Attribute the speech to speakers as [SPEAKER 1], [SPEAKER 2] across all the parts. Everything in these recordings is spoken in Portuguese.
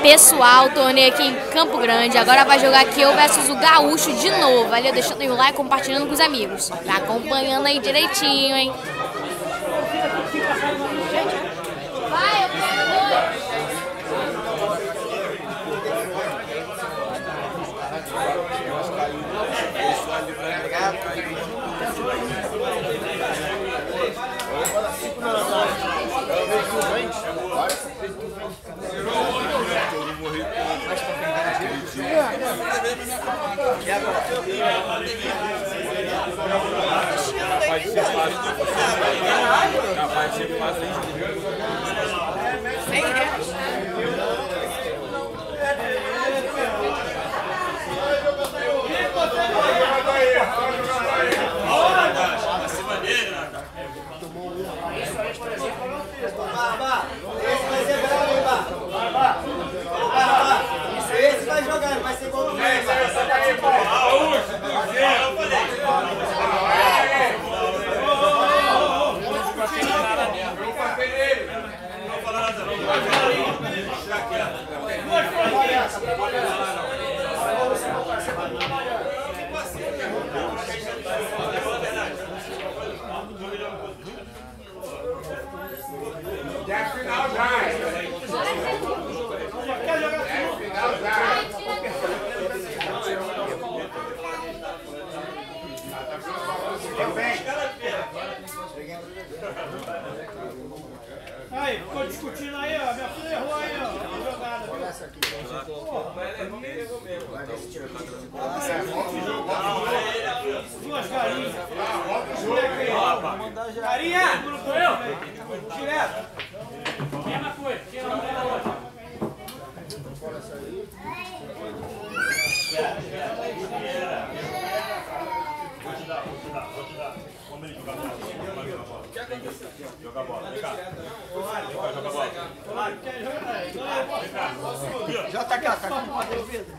[SPEAKER 1] Pessoal, torneio aqui em Campo Grande. Agora vai jogar aqui eu versus o Gaúcho de novo. Valeu, deixando aí o like, compartilhando com os amigos. Tá acompanhando aí direitinho, hein? Vai, eu
[SPEAKER 2] Capaz de ser fácil. Capaz de ser fácil. Acima dele, Natacha.
[SPEAKER 3] Esse vai jogar, não vai ser gol do meio.
[SPEAKER 4] Aí, ficou discutindo aí, ó. Minha filha errou aí, ó. Jogada. Olha essa aqui. Duas galinhas. Galinha! Direto. Mesma coisa. Vou te dar. Vamos ali jogar bola. Joga bola. Vem cá. Joga bola.
[SPEAKER 3] Já tá cá, tá com uma dúvida.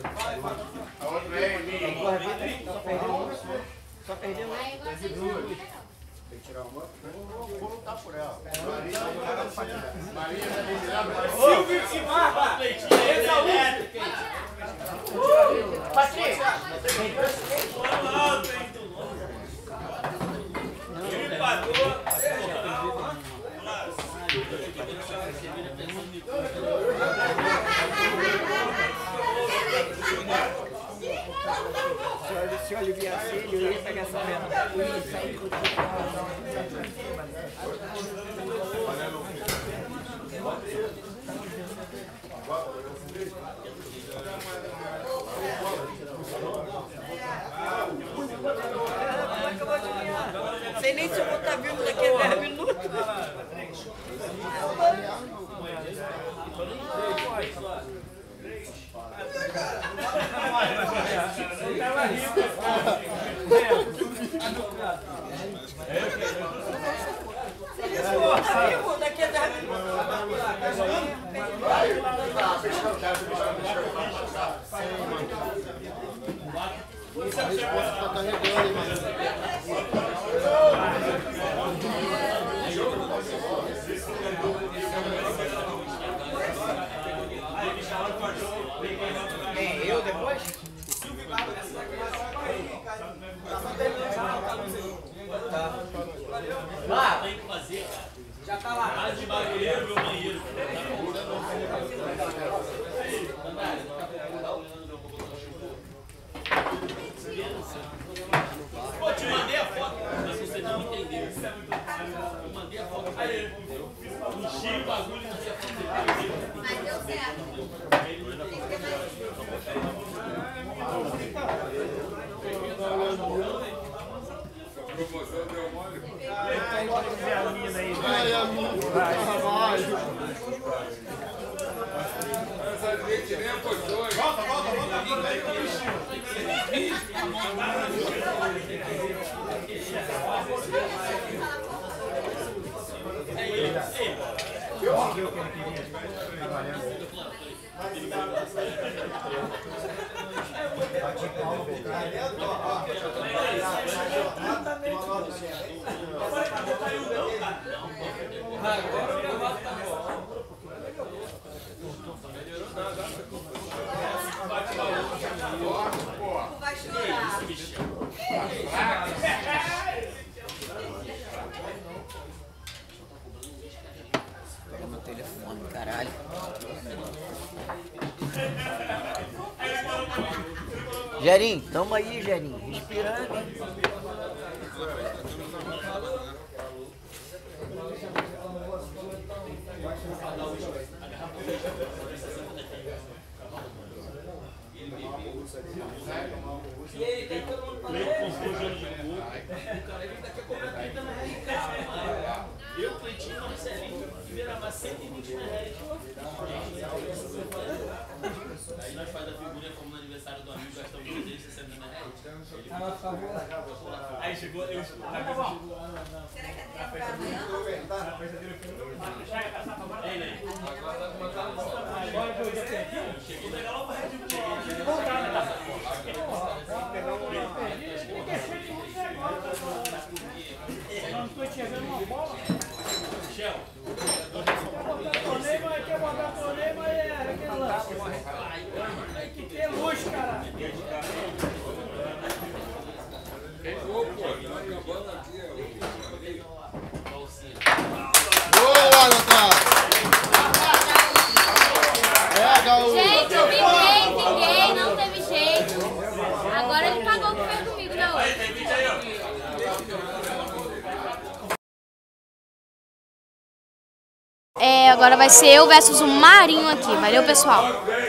[SPEAKER 3] Só perdeu um. Tem que tirar uma. Vou lutar por ela. Marinho vai virar.
[SPEAKER 4] Silvio de Marca. Patrícia.
[SPEAKER 3] Se eu aliviasse ele, eu ia pegar essa perna. Sei nem se eu vou estar vivo daqui a 10 minutos. Daqui a 10 minutos. Eu depois?
[SPEAKER 4] Lá, tem que fazer, cara. Já tá lá. Casa de barulheiro, meu banheiro. Pô, te mandei a foto, mas você não entendeu. Eu mandei a foto. Aí, enchi o bagulho e mandei a foto.
[SPEAKER 5] Mas deu certo.
[SPEAKER 2] Promoção deu mole.
[SPEAKER 3] Ai, amigo. Vai.
[SPEAKER 2] Essa gente nem apostou.
[SPEAKER 4] Volta. Agora o gravado tá bom.
[SPEAKER 3] Caralho. Gerinho, tamo aí, Gerinho. Respirando.
[SPEAKER 4] E aí, tem Cleiton comprou o jogo de gol. O cara ele daqui a cobrar 30 reais de caixa, mano. Eu, Cleitinho, não servinho, primeira mais 120 reais. Aí nós faz a figurinha como no aniversário do amigo, gastamos 260 reais. Aí chegou, eu
[SPEAKER 5] Será que é pra amanhã?
[SPEAKER 4] Ei, Ney. Cheguei legal pra Red Bull.
[SPEAKER 6] Não estou chegando uma bola.
[SPEAKER 4] Michel.
[SPEAKER 6] Torneio, mas quer botar torneio, mas é aquele lance. Tem que ter luz, cara.
[SPEAKER 2] Boa, Natacha! É, Gaúcho!
[SPEAKER 1] Gente, eu vinguei, não teve jeito. Agora ele pagou o que fez comigo na outra.
[SPEAKER 4] Aí, tem vídeo aí, ó.
[SPEAKER 1] Agora vai ser eu versus o Marinho aqui. Valeu, pessoal.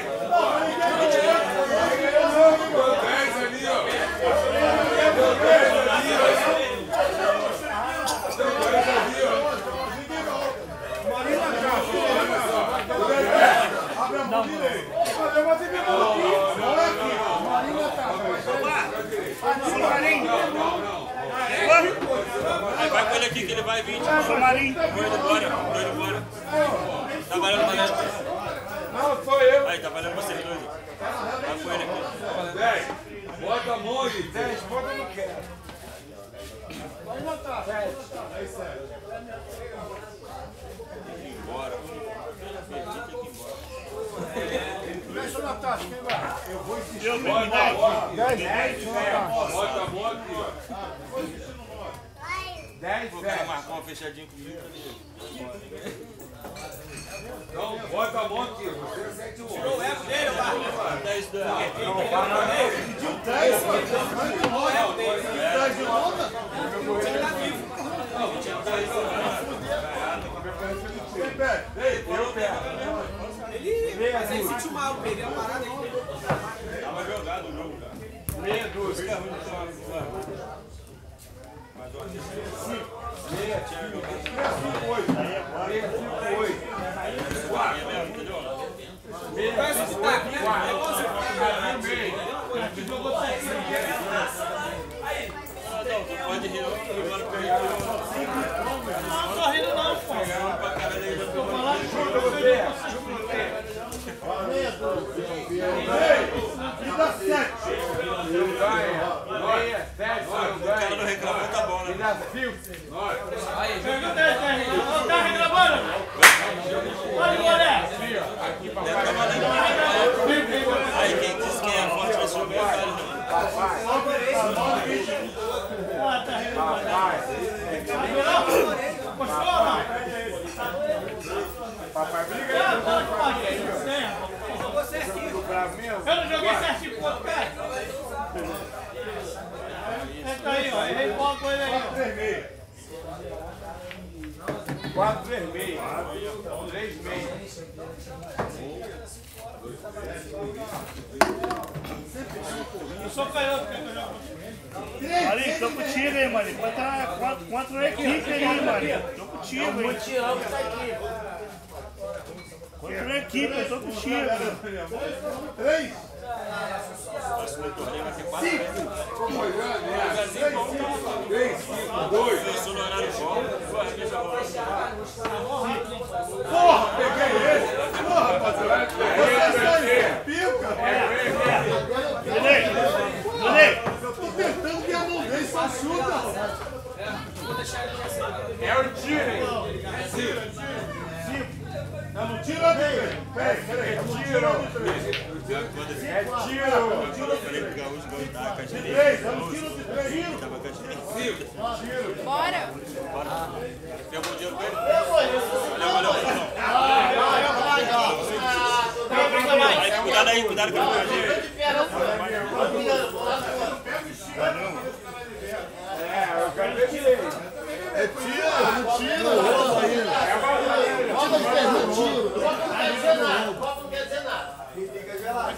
[SPEAKER 4] Aí vai com ele aqui que ele vai vir. Marinho. Tô indo embora. Tá valendo, valendo.
[SPEAKER 2] Não, sou eu!
[SPEAKER 4] Aí, tá valendo vocês dois. Vai com ele aqui.
[SPEAKER 2] 10! Bota a mão aí! 10, bota no quero!
[SPEAKER 6] Vai notar.
[SPEAKER 2] 7! Aí, 7!
[SPEAKER 4] Embora.
[SPEAKER 6] Deixa eu notar, quem vai?
[SPEAKER 2] Eu vou insistir!
[SPEAKER 6] Eu
[SPEAKER 2] Bota a mão aqui!
[SPEAKER 6] 10,
[SPEAKER 2] 10, bota a mão aqui, ó! 10,
[SPEAKER 4] Vou
[SPEAKER 2] 7!
[SPEAKER 4] marcar uma fechadinha comigo.
[SPEAKER 2] Então, bota a mão aqui! Você é 7 1! Tirou o eco dele,
[SPEAKER 4] Dá isso daí.
[SPEAKER 2] Pediu 10, mano! 10 de volta? Eu pego!
[SPEAKER 7] Mas aí sentiu mal, perdeu a parada aí.
[SPEAKER 4] Tava jogado o jogo, cara.
[SPEAKER 2] Meia dúzia!
[SPEAKER 4] Fica ruim de tomar. Mas olha,
[SPEAKER 2] 6, 5, 8! 6, 5, 8! 4!
[SPEAKER 7] Parece que tá aqui,
[SPEAKER 4] pode rir, agora peguei.
[SPEAKER 6] Não tô rindo não, pô. Tô falando de jogo,
[SPEAKER 2] Dá 7! Eu ganho! 7,
[SPEAKER 4] O cara não reclamou, tá bom, né?
[SPEAKER 2] dá 5! 9!
[SPEAKER 6] Pega 10, não tá reclamando? Olha o boné.
[SPEAKER 2] Aqui pra
[SPEAKER 4] Aí, quem disse que é forte vai ser o meu, cara.
[SPEAKER 2] papai!
[SPEAKER 6] Ah, tá reclamando. Gostou, mano?
[SPEAKER 2] Papai, briga aí!
[SPEAKER 7] você aqui.
[SPEAKER 2] Bravo mesmo?
[SPEAKER 6] Eu não joguei certinho contra o cara. Senta aí, ó. Ele põe uma coisa aí, ó.
[SPEAKER 2] 3 meia! 4, 3 meia! 3 meia!
[SPEAKER 6] Eu sou canhoto, quer que eu jogue?
[SPEAKER 8] Marinho, tô contigo aí, Marinho. Vai estar 4 equipes aí, Marinho. Tô contigo aí.
[SPEAKER 7] Tirando essa equipe.
[SPEAKER 8] 4 equipes, eu tô contigo.
[SPEAKER 2] 3!
[SPEAKER 4] Próximo torneio vai ter 4 vezes.
[SPEAKER 2] 3, 5, 2!
[SPEAKER 4] Começou no horário bom.
[SPEAKER 2] Porra, peguei ele! Porra, rapaziada! Pica! Eu tô tentando que a mão dele só chuta! É o tiro, hein? 5! Não, não tira dele! Peraí, tiro! É tiro!
[SPEAKER 4] Eu falei que o Gaúcho vai dar a caixinha.
[SPEAKER 2] 3, vamos tiro de 3!
[SPEAKER 4] Tava a caixinha.
[SPEAKER 2] Tiro!
[SPEAKER 1] Bora.
[SPEAKER 4] Pegou o dinheiro com ele? Valeu, valeu.
[SPEAKER 8] aí, cuidado com a energia.
[SPEAKER 2] Eu quero ver direito. É tiro, não tiro. Não tiro. Copa não quer dizer nada. Copa não quer dizer nada. Fica gelado.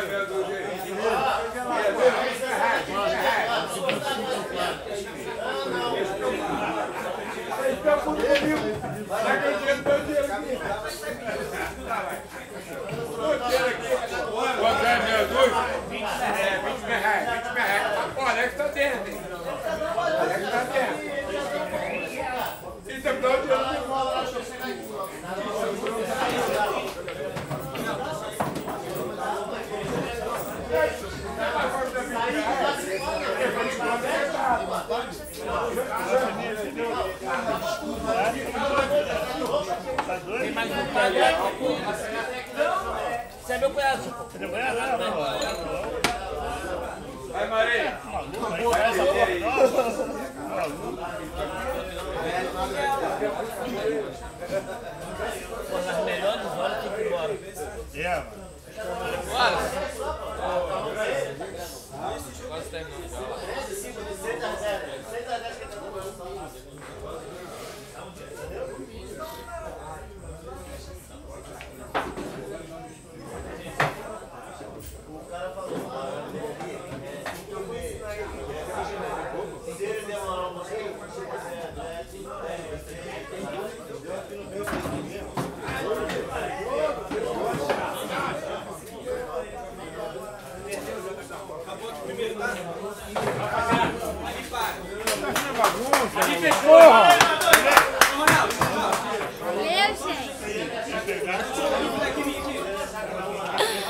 [SPEAKER 2] Quanto é, meu Deus? 20 reais. Olha, é que tá dentro, hein? Olha que tá dentro. Isso é pra onde eu não falo.
[SPEAKER 4] Tem mais um pé. Você é meu cunhado, Chico.
[SPEAKER 8] Você não vai andar, não.
[SPEAKER 2] Vai, Marinho.
[SPEAKER 4] Pô, nas melhores horas tem que ir embora.
[SPEAKER 8] É, mano.
[SPEAKER 4] Bora!
[SPEAKER 3] Quase terminando já.
[SPEAKER 2] Porra!